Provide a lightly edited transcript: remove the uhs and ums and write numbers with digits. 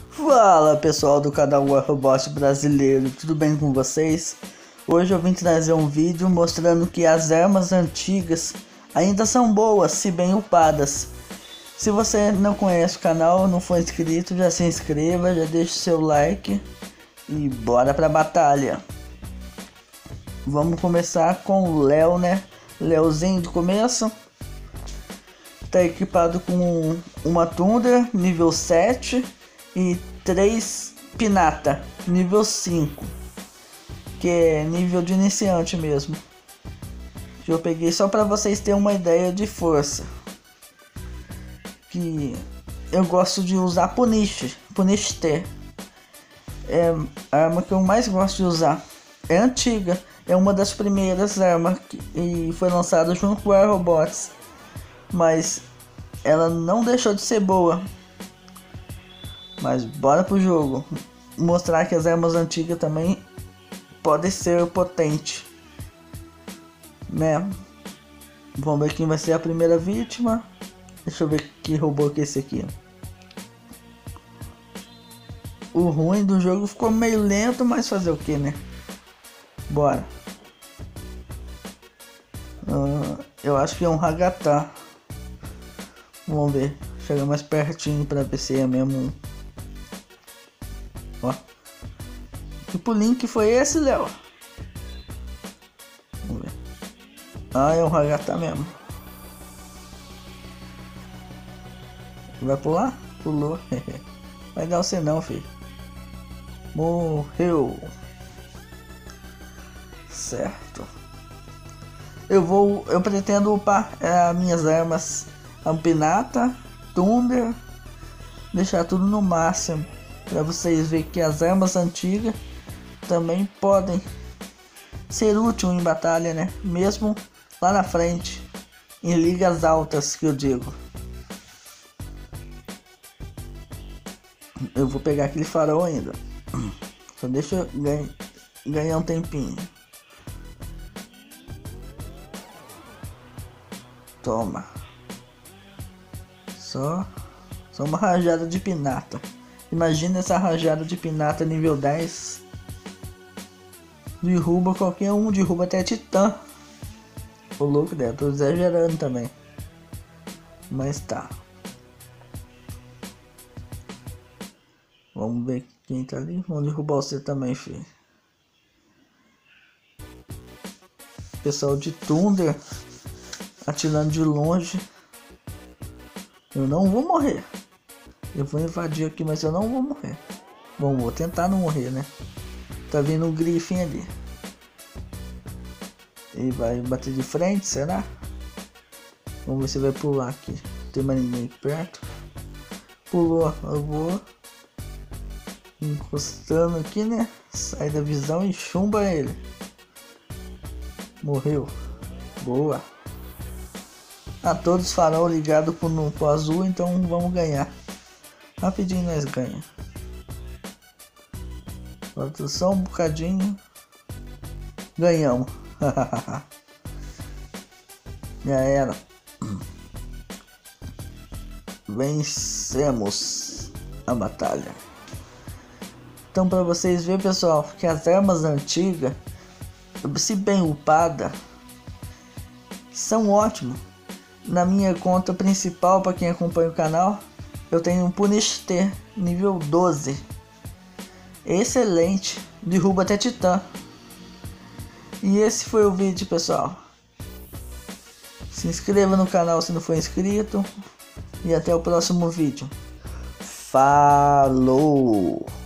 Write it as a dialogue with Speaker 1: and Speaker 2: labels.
Speaker 1: Fala pessoal do canal Robot Brasileiro, tudo bem com vocês? Hoje eu vim trazer um vídeo mostrando que as armas antigas ainda são boas, se bem upadas. Se você não conhece o canal, não for inscrito, já se inscreva, já deixe seu like e bora pra batalha. Vamos começar com o Léo, né? Léozinho de começo. Tá equipado com uma Tundra nível 7 e 3 Pinata nível 5, que é nível de iniciante mesmo. Que eu peguei só para vocês terem uma ideia de força. Que eu gosto de usar Punish T. É a arma que eu mais gosto de usar. É antiga, é uma das primeiras armas e foi lançada junto com a Robots. Mas ela não deixou de ser boa. Mas bora pro jogo. Mostrar que as armas antigas também podem ser potentes, né? Vamos ver quem vai ser a primeira vítima. Deixa eu ver que robô que é esse aqui. O ruim do jogo ficou meio lento, mas fazer o que, né? Bora. Eu acho que é um Ragatá. Vamos ver. Chega mais pertinho pra ver se é mesmo. Ó. Que pulinho que foi esse, Léo? Vamos ver. Ah, é um Ragatá mesmo. Vai pular? Pulou. Vai dar você não, filho. Morreu. Certo. Eu pretendo upar minhas armas. A Pinata, Tundra. Deixar tudo no máximo. Para vocês verem que as armas antigas também podem ser úteis em batalha, né? Mesmo lá na frente, em ligas altas, que eu digo. Eu vou pegar aquele farol ainda. Só deixa eu ganhar um tempinho. Toma. Só uma rajada de Pinata. Imagina essa rajada de Pinata nível 10. Derruba qualquer um, derruba até Titã. O louco dela, tô exagerando também. Mas tá. Vamos ver quem tá ali. Vamos derrubar você também, filho. Pessoal de Tundra atirando de longe. Eu não vou morrer. Eu vou invadir aqui, mas eu não vou morrer. Bom, vou tentar não morrer, né? Tá vindo um Griffin ali. Ele vai bater de frente, será? Vamos ver se vai pular aqui. Não tem mais ninguém aqui perto. Pulou, eu vou encostando aqui, né? Sai da visão e chumba ele. Morreu. Boa. Todos farol ligado pro azul, então vamos ganhar. Rapidinho nós ganhamos. Falta só um bocadinho. Ganhamos. Já era. Vencemos a batalha. Então, para vocês verem, pessoal, que as armas antigas, se bem upadas, são ótimas. Na minha conta principal, para quem acompanha o canal, eu tenho um Punish T nível 12. Excelente. Derruba até Titã. E esse foi o vídeo, pessoal. Se inscreva no canal se não for inscrito. E até o próximo vídeo. Falou!